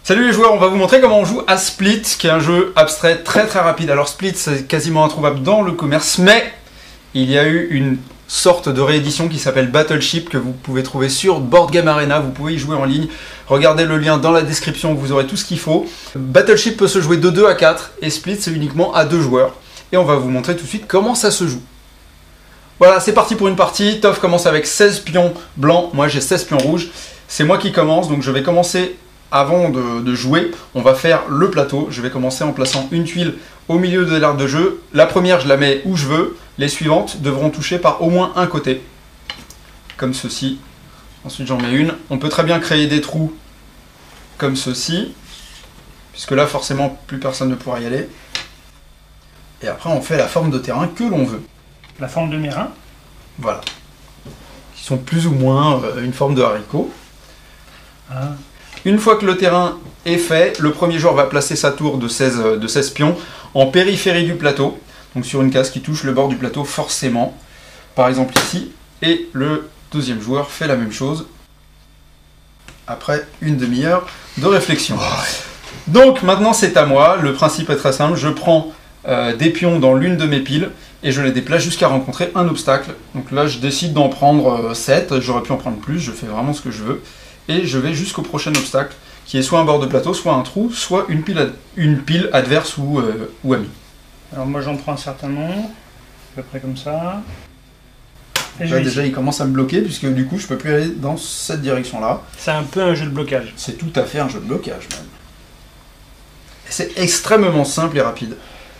Salut les joueurs, on va vous montrer comment on joue à Split, qui est un jeu abstrait très rapide. Alors Split, c'est quasiment introuvable dans le commerce, mais il y a eu une sorte de réédition qui s'appelle Battleship, que vous pouvez trouver sur Board Game Arena. Vous pouvez y jouer en ligne. Regardez le lien dans la description, vous aurez tout ce qu'il faut. Battleship peut se jouer de 2 à 4, et Split, c'est uniquement à 2 joueurs. Et on va vous montrer tout de suite comment ça se joue. Voilà, c'est parti pour une partie. Toff commence avec 16 pions blancs, moi j'ai 16 pions rouges. C'est moi qui commence, donc je vais commencer. Avant de jouer, on va faire le plateau. Je vais commencer en plaçant une tuile au milieu de l'aire de jeu. La première, je la mets où je veux. Les suivantes devront toucher par au moins un côté. Comme ceci. Ensuite, j'en mets une. On peut très bien créer des trous comme ceci. Puisque là, forcément, plus personne ne pourra y aller. Et après, on fait la forme de terrain que l'on veut. La forme de mes reins. Voilà. Qui sont plus ou moins une forme de haricot. Ah. Une fois que le terrain est fait, le premier joueur va placer sa tour de 16 pions en périphérie du plateau, donc sur une case qui touche le bord du plateau forcément, par exemple ici, et le deuxième joueur fait la même chose après une demi-heure de réflexion. Donc maintenant c'est à moi, le principe est très simple, je prends des pions dans l'une de mes piles et je les déplace jusqu'à rencontrer un obstacle. Donc là je décide d'en prendre 7, j'aurais pu en prendre plus, je fais vraiment ce que je veux. Et je vais jusqu'au prochain obstacle, qui est soit un bord de plateau, soit un trou, soit une pile adverse ou amie. Alors moi j'en prends un certain nombre, à peu près comme ça. Et là déjà il commence à me bloquer, puisque du coup je peux plus aller dans cette direction-là. C'est un peu un jeu de blocage. C'est tout à fait un jeu de blocage même. Et c'est extrêmement simple et rapide.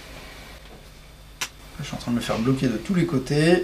Je suis en train de me faire bloquer de tous les côtés.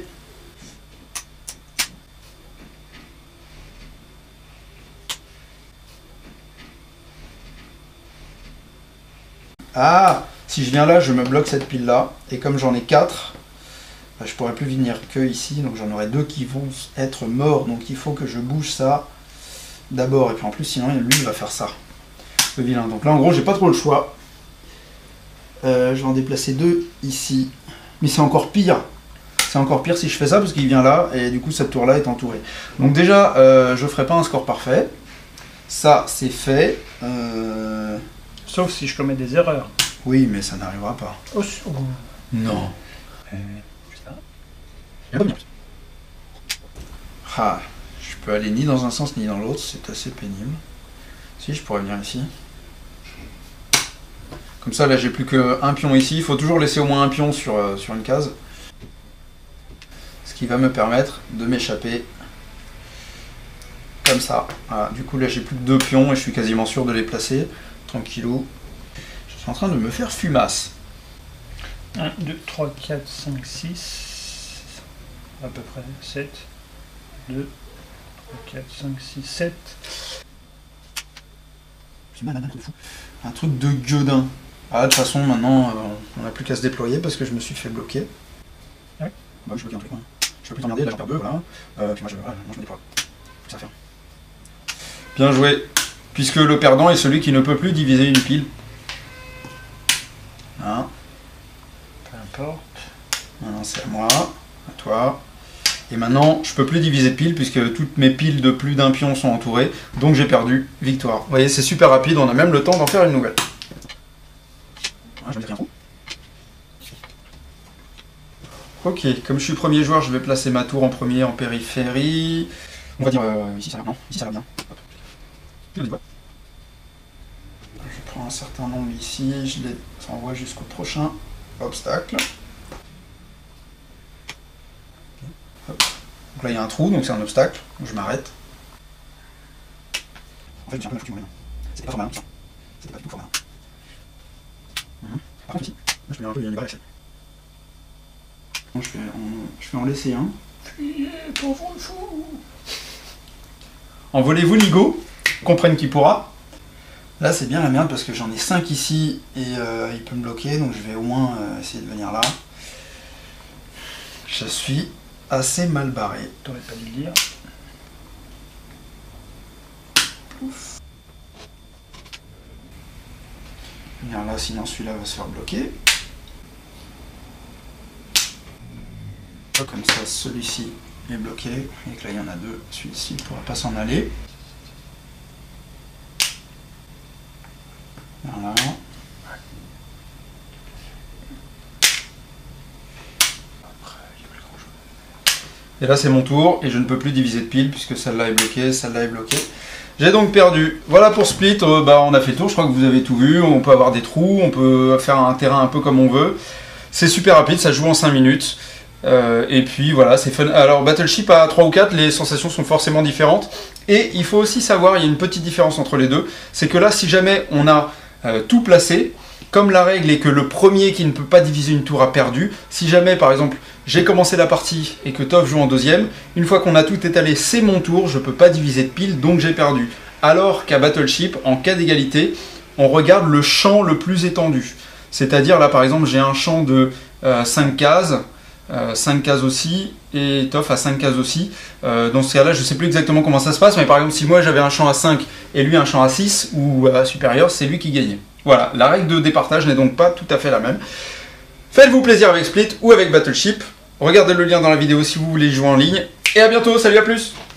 Ah, si je viens là, je me bloque cette pile-là. Et comme j'en ai 4, bah, je pourrais plus venir que ici. Donc j'en aurai 2 qui vont être morts. Donc il faut que je bouge ça d'abord. Et puis en plus, sinon, lui, il va faire ça. Le vilain. Donc là, en gros, j'ai pas trop le choix. Je vais en déplacer 2 ici. Mais c'est encore pire. C'est encore pire si je fais ça parce qu'il vient là. Et du coup, cette tour-là est entourée. Donc déjà, je ferai pas un score parfait. Ça, c'est fait. Sauf si je commets des erreurs. Oui, mais ça n'arrivera pas. Oh, Non. Putain. Ah, je peux aller ni dans un sens ni dans l'autre, c'est assez pénible. Si, je pourrais venir ici. Comme ça, là, j'ai plus qu'un pion ici. Il faut toujours laisser au moins un pion sur une case. Ce qui va me permettre de m'échapper. Comme ça. Voilà. Du coup, là, j'ai plus que 2 pions et je suis quasiment sûr de les placer. Tranquillou. Je suis en train de me faire fumasse. 1, 2, 3, 4, 5, 6. À peu près 7. 2, 3, 4, 5, 6, 7. J'ai mal à un truc de fou. Un truc de gueudin. Ah, de toute façon, maintenant, on n'a plus qu'à se déployer parce que je me suis fait bloquer. Ouais. Bah, je suis bloqué un truc. Hein. Je peux plus t'emmerder, là, j'en perds 2, voilà. Puis moi, je me déploie. C'est ça à faire. Bien joué. Puisque le perdant est celui qui ne peut plus diviser une pile. Hein. Peu importe. Maintenant c'est à moi, à toi. Et maintenant, je peux plus diviser de piles puisque toutes mes piles de plus d'un pion sont entourées. Donc j'ai perdu. Victoire. Vous voyez, c'est super rapide, on a même le temps d'en faire une nouvelle. Ah, je vais mettre un trou. Ok, comme je suis premier joueur, je vais placer ma tour en premier en périphérie. On va dire ici ça va bien. Non, ici ça va bien. Je prends un certain nombre ici, je les envoie jusqu'au prochain obstacle. Hop. Donc là il y a un trou, donc c'est un obstacle, donc je m'arrête. En fait j'ai un peu la foutu mon c'était pas fort malin ça. C'était pas du tout fort malin. Par contre ici, là je peux un peu les barres. Je vais en laisser un. Fuyez, pauvre fou. Envolez-vous Nigo, comprenne qui pourra. Là c'est bien la merde parce que j'en ai 5 ici et il peut me bloquer, donc je vais au moins essayer de venir là. Je suis assez mal barré. T'aurais pas dû le dire. Ouf. Venir là, sinon celui-là va se faire bloquer. Comme ça, celui-ci est bloqué, et que là il y en a 2, celui-ci ne pourra pas s'en aller. Voilà. Et là c'est mon tour et je ne peux plus diviser de pile puisque celle-là est bloquée, celle-là est bloquée. J'ai donc perdu. Voilà pour Split, on a fait le tour, je crois que vous avez tout vu. On peut avoir des trous, on peut faire un terrain un peu comme on veut. C'est super rapide, ça joue en 5 minutes. Et puis voilà, c'est fun. Alors Battleship à 3 ou 4, les sensations sont forcément différentes. Et il faut aussi savoir, il y a une petite différence entre les deux. C'est que là, si jamais on a tout placé, comme la règle est que le premier qui ne peut pas diviser une tour a perdu, si jamais par exemple j'ai commencé la partie et que Toph joue en deuxième, une fois qu'on a tout étalé, c'est mon tour, je ne peux pas diviser de pile, donc j'ai perdu. Alors qu'à Battleship, en cas d'égalité, on regarde le champ le plus étendu. C'est-à-dire là par exemple j'ai un champ de 5 cases, 5 cases aussi, et Toph a 5 cases aussi. Dans ce cas-là, je ne sais plus exactement comment ça se passe, mais par exemple si moi j'avais un champ à 5 et lui un champ à 6 ou supérieur, c'est lui qui gagnait. Voilà, la règle de départage n'est donc pas tout à fait la même. Faites-vous plaisir avec Split ou avec Battleship. Regardez le lien dans la vidéo si vous voulez jouer en ligne. Et à bientôt, salut, à plus!